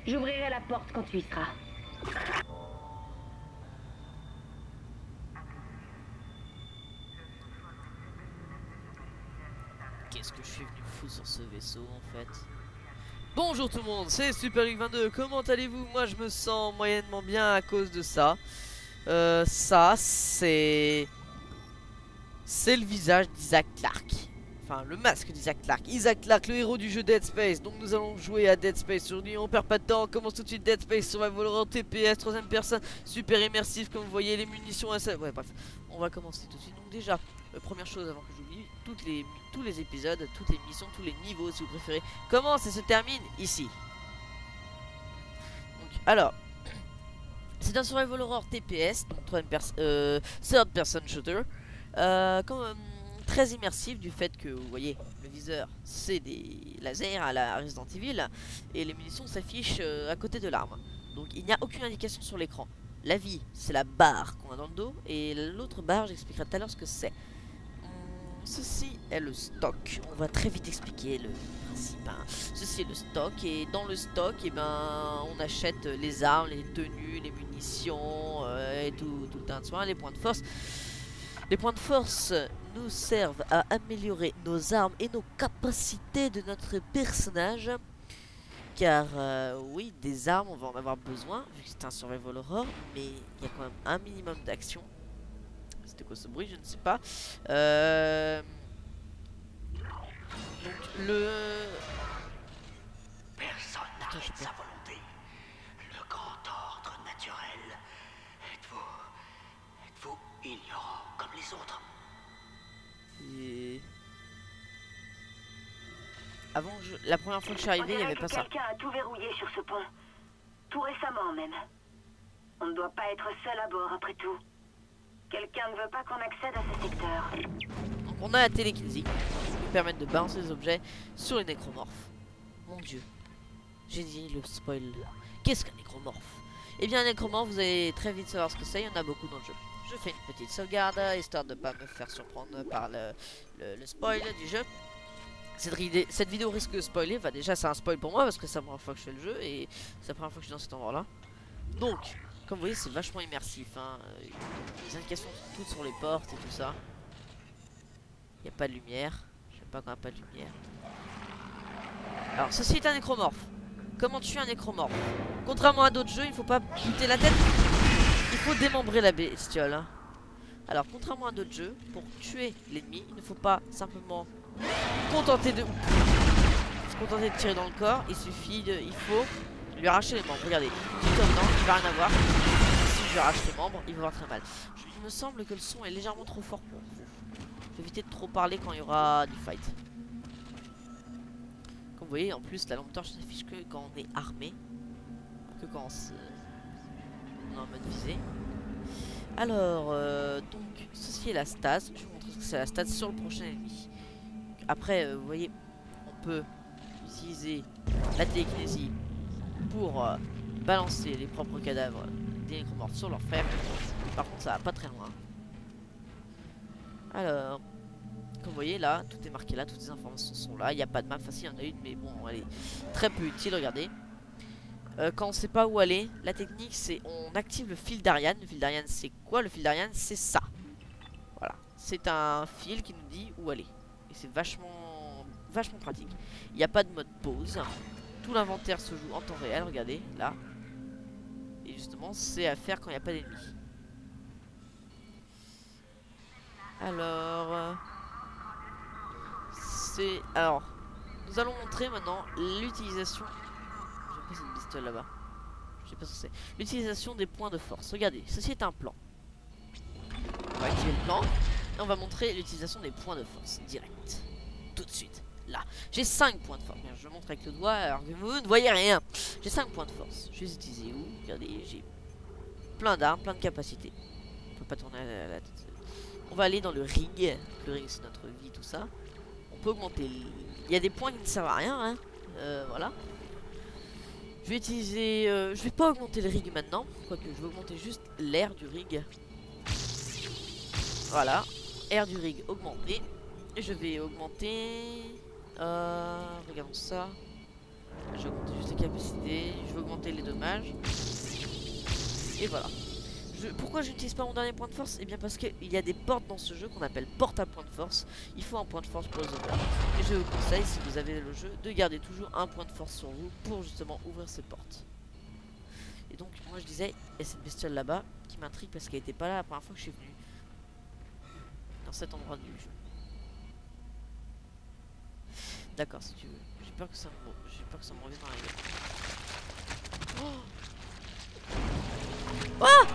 J'ouvrirai la porte quand tu y seras. Qu'est-ce que je suis venu foutre sur ce vaisseau en fait? Bonjour tout le monde, c'est SuperLuc22, comment allez-vous? Moi je me sens moyennement bien à cause de ça. Ça c'est le visage d'Isaac Clarke. Enfin le masque d'Isaac Clarke. Isaac Clarke, le héros du jeu Dead Space. Donc nous allons jouer à Dead Space aujourd'hui, on perd pas de temps, on commence tout de suite. Dead Space Survival Horror TPS, troisième personne, super immersif comme vous voyez, les munitions, ouais bref. On va commencer tout de suite. Donc déjà, première chose avant que j'oublie, tous les épisodes, toutes les missions, tous les niveaux si vous préférez, commencent et se terminent ici. Donc alors, c'est un Survival Horror TPS, donc third person shooter. Très immersif du fait que vous voyez le viseur c'est des lasers à la Resident Evil et les munitions s'affichent à côté de l'arme, donc il n'y a aucune indication sur l'écran. La vie c'est la barre qu'on a dans le dos et l'autre barre j'expliquerai tout à l'heure ce que c'est. Ceci est le stock, on va très vite expliquer le principe hein. Ceci est le stock et dans le stock on achète les armes, les tenues, les munitions et tout le tas de soins, les points de force. Les points de force nous servent à améliorer nos armes et nos capacités de notre personnage. Car oui, des armes, on va en avoir besoin, vu que c'est un survival horror, mais il y a quand même un minimum d'action. C'était quoi ce bruit? Je ne sais pas. Donc le... Personne n'arrête sa volonté. Le grand ordre naturel. Êtes-vous ignorant comme les autres? Et... Avant, la première fois que je suis arrivé, il n'y avait pas ça. Quelqu'un a tout verrouillé sur ce pont. Tout récemment même. On ne doit pas être seul à bord après tout. Quelqu'un ne veut pas qu'on accède à ce secteur. Donc on a la télékinésie qui nous permet de balancer des objets sur les nécromorphes. Mon dieu. J'ai dit le spoil. Qu'est-ce qu'un nécromorphe? Eh bien un nécromorphe, vous allez très vite savoir ce que c'est, il y en a beaucoup dans le jeu. Je fais une petite sauvegarde, histoire de ne pas me faire surprendre par le spoil du jeu. Cette vidéo risque de spoiler, enfin déjà c'est un spoil pour moi parce que c'est la première fois que je fais le jeu et c'est la première fois que je suis dans cet endroit là. Donc, comme vous voyez c'est vachement immersif hein. Les indications sont toutes sur les portes et tout ça. Il n'y a pas de lumière, je sais pas quand il n'y a pas de lumière. Alors ceci est un nécromorphe. Comment tuer un nécromorphe? Contrairement à d'autres jeux, il ne faut pas buter la tête, il faut démembrer la bestiole hein. Alors contrairement à d'autres jeux, pour tuer l'ennemi, il ne faut pas simplement se contenter de tirer dans le corps, il faut lui arracher les membres. Regardez, dit comme non, il va rien avoir. Si je lui arrache les membres, il va avoir très mal. Il me semble que le son est légèrement trop fort pour vous. Faut éviter de trop parler quand il y aura du fight. Comme vous voyez, en plus la lampe torche s'affiche que quand on est armé, que quand on est en mode visée. Alors, donc, ceci est la stase. Je vais vous montrer ce que c'est la stase sur le prochain ennemi. Après, vous voyez, on peut utiliser la télékinésie pour balancer les propres cadavres des nécromorphes sur leur frère. Par contre, ça va pas très loin. Alors, comme vous voyez là, tout est marqué là, toutes les informations sont là. Il n'y a pas de map, enfin, il y en a une, mais bon, elle est très peu utile. Regardez. Quand on sait pas où aller, la technique c'est on active le fil d'Ariane. Le fil d'Ariane c'est quoi? Le fil d'Ariane c'est ça. Voilà, c'est un fil qui nous dit où aller. Et c'est vachement pratique. Il n'y a pas de mode pause. Tout l'inventaire se joue en temps réel, regardez, là. Et justement c'est à faire quand il n'y a pas d'ennemis. Alors... Alors, nous allons montrer maintenant l'utilisation... Je sais pas cette pistolet là-bas. Je sais pas ce que c'est. L'utilisation des points de force. Regardez, ceci est un plan. On va activer le plan. Et on va montrer l'utilisation des points de force. Direct. Tout de suite. Là. J'ai 5 points de force. Bien, je montre avec le doigt alors que vous ne voyez rien. J'ai 5 points de force. Je vais les utiliser où? Regardez, j'ai plein d'armes, plein de capacités. On peut pas tourner la tête. On va aller dans le rig. Le rig c'est notre vie, tout ça. On peut augmenter. Il y a des points qui ne servent à rien. Hein. Voilà. Je vais utiliser... je vais pas augmenter le rig maintenant. Quoique je vais augmenter juste l'air du rig. Voilà. Air du rig augmenté. Et je vais augmenter... regardons ça. Je vais augmenter juste les capacités, je vais augmenter les dommages. Et voilà. Pourquoi je n'utilise pas mon dernier point de force? Eh bien parce qu'il y a des portes dans ce jeu qu'on appelle portes à point de force. Il faut un point de force pour les ouvrir. Et je vous conseille, si vous avez le jeu, de garder toujours un point de force sur vous pour justement ouvrir ces portes. Et donc moi je disais, il y a cette bestiole là-bas qui m'intrigue parce qu'elle n'était pas là la première fois que je suis venu. Dans cet endroit du jeu. D'accord, si tu veux. J'ai peur que ça me revienne dans la gueule. Oh! Oh!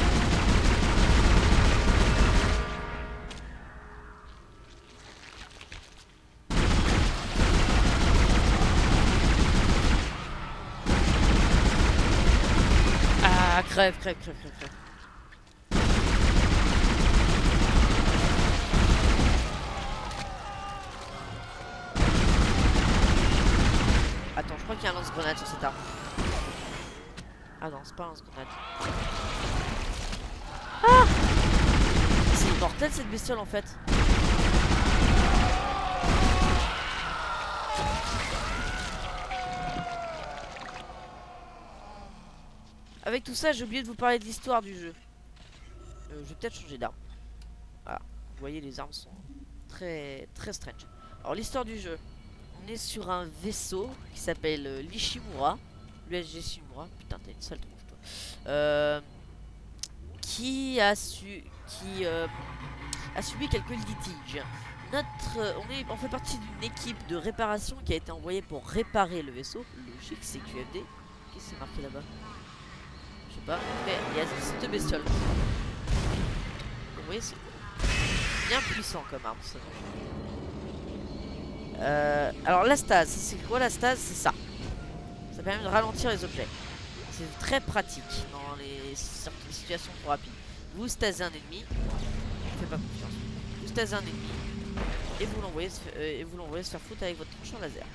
Ah, crève. Attends, je crois qu'il y a un lance-grenade sur cette arme. Ah non, c'est pas un lance-grenade. Ah! C'est immortel cette bestiole en fait. Avec tout ça, j'ai oublié de vous parler de l'histoire du jeu. Je vais peut-être changer d'arme. Voilà, vous voyez, les armes sont très strange. Alors l'histoire du jeu, on est sur un vaisseau qui s'appelle l'Ishimura, l'USG Shimura. Putain, t'as une sale tronche toi. Qui a subi quelques litiges. On fait partie d'une équipe de réparation qui a été envoyée pour réparer le vaisseau. Logique, c'est QFD. Qu'est-ce que c'est marqué là-bas? Je sais pas, mais il y a cette bestiole. Vous voyez, c'est bien puissant comme arme ça. Alors la stase, c'est quoi la stase? C'est ça. Ça permet de ralentir les objets. C'est très pratique dans les situations trop rapides. Vous stasez un ennemi, je fais pas confiance. Vous stasez un ennemi et vous l'envoyez se faire foutre avec votre tranchant laser.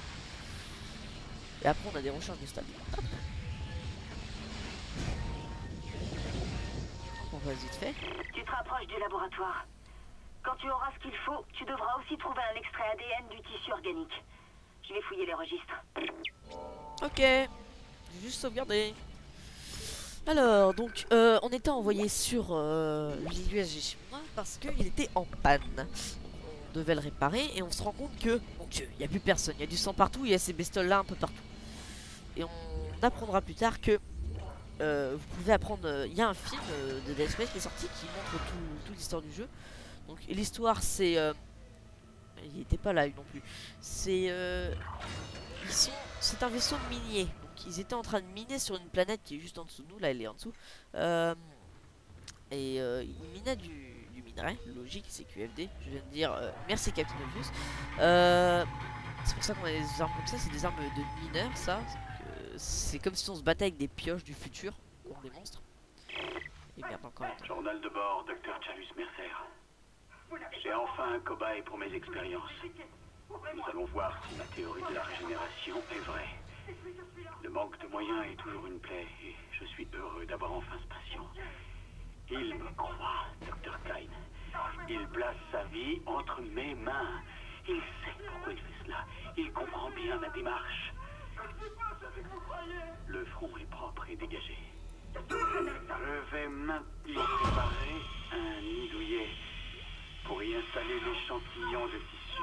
Et après on a des recharges de stade. Hop. On va vite fait. Tu te rapproches du laboratoire. Quand tu auras ce qu'il faut, tu devras aussi trouver un extrait ADN du tissu organique. Je vais fouiller les registres. Ok, j'ai juste sauvegardé. Alors, donc, on était envoyé sur l'USG Shimura parce qu'il était en panne. Donc, on devait le réparer et on se rend compte que, mon Dieu, il n'y a plus personne. Il y a du sang partout, il y a ces bestioles là un peu partout. Et on apprendra plus tard que vous pouvez apprendre. Il y a un film de Dead Space qui est sorti qui montre toute l'histoire du jeu. Donc, l'histoire, c'est. Il n'était pas là non plus. C'est un vaisseau minier. Donc ils étaient en train de miner sur une planète qui est juste en dessous de nous. Là elle est en dessous. Ils minaient du minerai. Logique, c'est QFD. Je viens de dire merci Captain Obvious. C'est pour ça qu'on a des armes comme ça. C'est des armes de mineurs ça. C'est comme si on se battait avec des pioches du futur contre des monstres. Et merde encore une fois. Journal de bord, Dr. Chalus Mercer. J'ai enfin un cobaye pour mes expériences. Nous allons voir si ma théorie de la régénération est vraie. Le manque de moyens est toujours une plaie et je suis heureux d'avoir enfin ce patient. Il me croit, Dr. Klein. Il place sa vie entre mes mains. Il sait pourquoi il fait cela. Il comprend bien ma démarche. Le front est propre et dégagé. Je vais maintenant préparer un nid douillet pour y installer l'échantillon de tissu.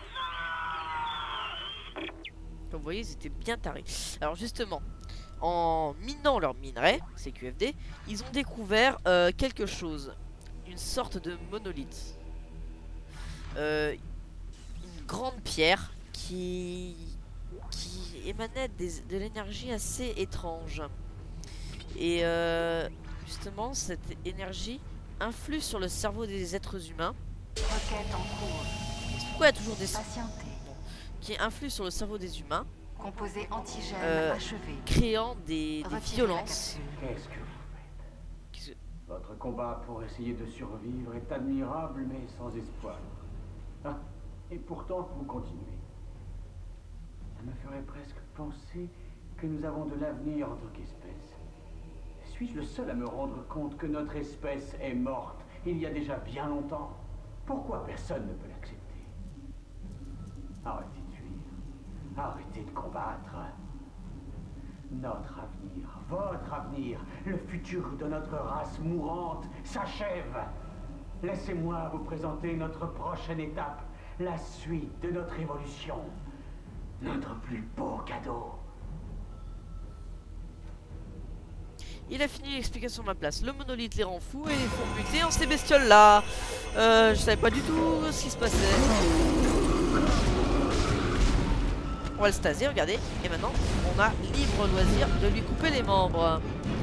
Comme vous voyez, ils étaient bien tarés. Alors justement, en minant leur minerai, c'est QFD, ils ont découvert quelque chose. Une sorte de monolithe. Une grande pierre qui émanait de l'énergie assez étrange. Et justement, cette énergie influe sur le cerveau des êtres humains. Requête en cours. Pourquoi il y a toujours des... Patientez. qui influent sur le cerveau des humains, Composé antigène achevé. créant des Retirez violences. Qu'est-ce que vous faites? Votre combat pour essayer de survivre est admirable, mais sans espoir. Ah, et pourtant, vous continuez. Ça me ferait presque penser que nous avons de l'avenir en tant qu'espèce. Suis-je le seul à me rendre compte que notre espèce est morte il y a déjà bien longtemps? Pourquoi personne ne peut l'accepter? Arrêtez de fuir. Arrêtez de combattre. Notre avenir, votre avenir, le futur de notre race mourante s'achève. Laissez-moi vous présenter notre prochaine étape, la suite de notre évolution. Notre plus beau cadeau. Il a fini l'explication de ma place. Le monolithe les rend fous et les font buter en ces bestioles là. Je savais pas du tout ce qui se passait. On va le staser, regardez. Et maintenant, on a libre loisir de lui couper les membres.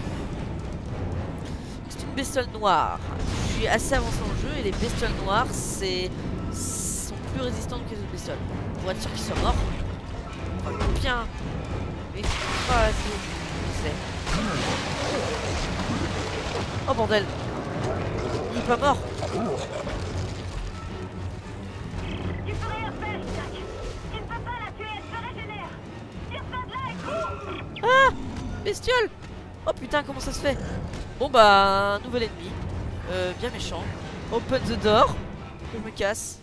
C'est une bestiole noire. Je suis assez avancé dans le jeu et les bestioles noires sont plus résistantes que les autres bestioles. Pour être sûr qu'ils soient morts. On va bien. Mais pas assez. Oh bordel. Il est pas mort. Tu peux rien faire, Isaac. Tu ne peux pas la tuer, elle se régénère. Tire-toi de là et cours. Ah, bestiole. Oh putain, comment ça se fait? Bon bah, un nouvel ennemi. Bien méchant. Open the door. Je me casse.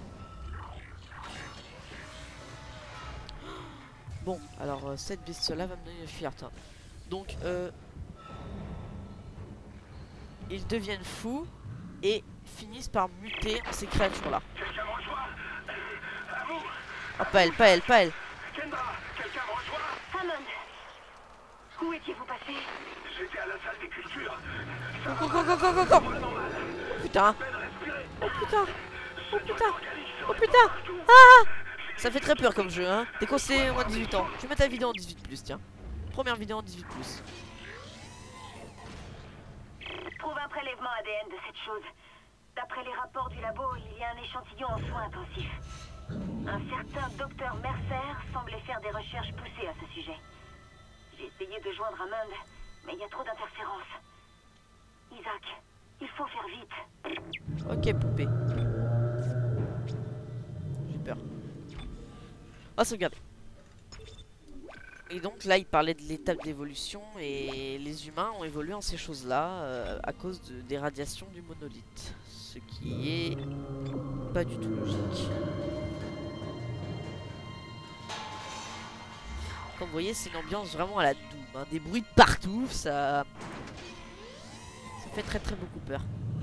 Bon, alors cette bestiole là va me donner une fierté. Donc ils deviennent fous et finissent par muter en ces créatures là. Quelqu'un me rejoint? À vous? Oh, pas elle, pas elle, pas elle. Kendra, quelqu'un me rejoint? Hammond, où étiez-vous passé? J'étais à la salle des cultures. Go. Oh putain. Oh putain. Oh putain. Oh putain. Ah. Ça fait très peur comme jeu, hein. Déconseillé moins de 18 ans. Je vais mettre la vidéo en 18+, tiens. Première vidéo en 18+. Trouve un prélèvement ADN de cette chose. D'après les rapports du labo, il y a un échantillon en soins intensifs. Un certain docteur Mercer semblait faire des recherches poussées à ce sujet. J'ai essayé de joindre Hammond, mais il y a trop d'interférences. Isaac, il faut faire vite. Ok, poupée. J'ai peur. On va sauvegarder. Et donc là, il parlait de l'étape d'évolution et les humains ont évolué en ces choses-là à cause des radiations du monolithe. Ce qui est pas du tout logique. Comme vous voyez, c'est une ambiance vraiment à la Doom, hein. Des bruits de partout, ça fait très beaucoup peur.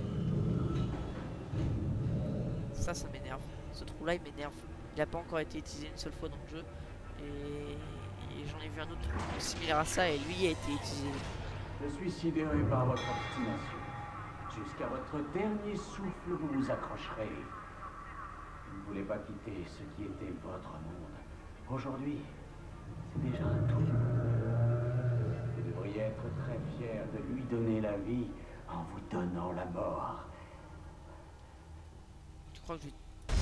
Ça m'énerve. Ce trou-là, il m'énerve. Il n'a pas encore été utilisé une seule fois dans le jeu. Et j'en ai vu un autre truc similaire à ça et lui a été utilisé. Je suis sidéré par votre obstination. Jusqu'à votre dernier souffle, vous vous accrocherez. Vous ne voulez pas quitter ce qui était votre monde. Aujourd'hui, c'est déjà un tout. Vous devriez être très fier de lui donner la vie en vous donnant la mort. Je crois que je vais...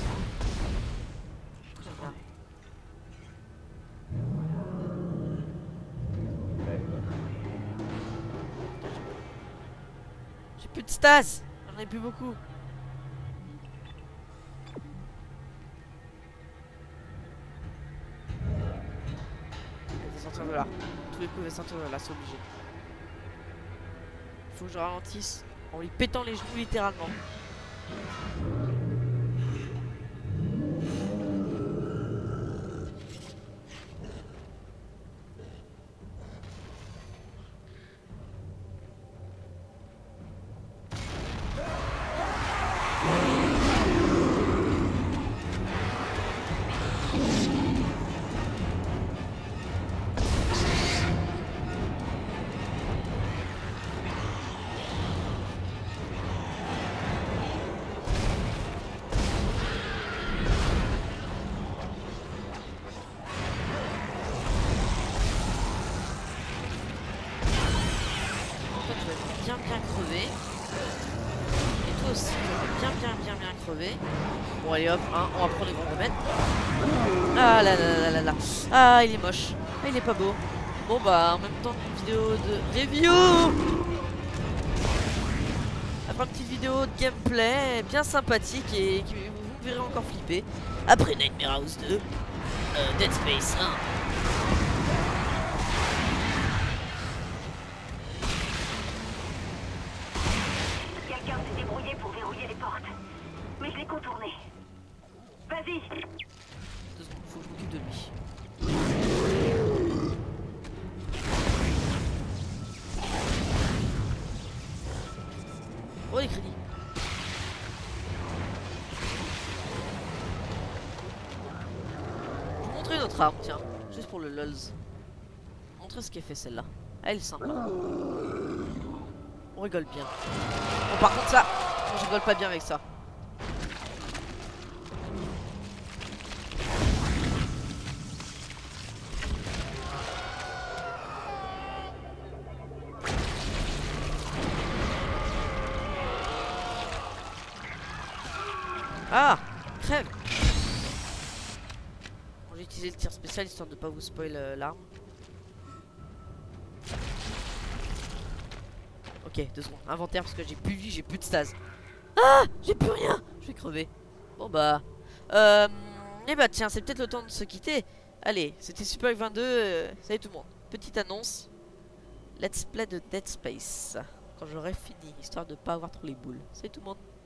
J'ai plus de stase. J'en ai plus beaucoup. Il va sortir de là. Tous les coups, il va sortir de là, c'est obligé. Faut que je ralentisse en lui pétant les genoux littéralement. Bien crevé. Et toi aussi, bien crevé. Bon allez hop, hein, on va prendre les gros remèdes. Ah là là là là. Ah, il est moche. Ah, il est pas beau. Bon bah en même temps une vidéo de review. Après une petite vidéo de gameplay bien sympathique et qui vous verrez encore flipper. Après Nightmare House 2, Dead Space 1. Mais je l'ai contourné. Vas-y. 2 secondes, faut que je m'occupe de lui. Oh les crédits. Je vais vous montrer notre arme, tiens. Juste pour le lols. Montrer ce qu'elle fait celle-là. Elle est sympa. On rigole bien. Bon par contre ça, je rigole pas bien avec ça. Ah, crève. Bon, j'ai utilisé le tir spécial histoire de pas vous spoil l'arme. Ok, 2 secondes. Inventaire parce que j'ai plus de vie, j'ai plus de stase. Ah, j'ai plus rien. Je vais crever. Bon bah. Et bah tiens, c'est peut-être le temps de se quitter. Allez, c'était Super 22. Salut tout le monde. Petite annonce. Let's play de Dead Space. Quand j'aurai fini, histoire de pas avoir trop les boules. Salut tout le monde.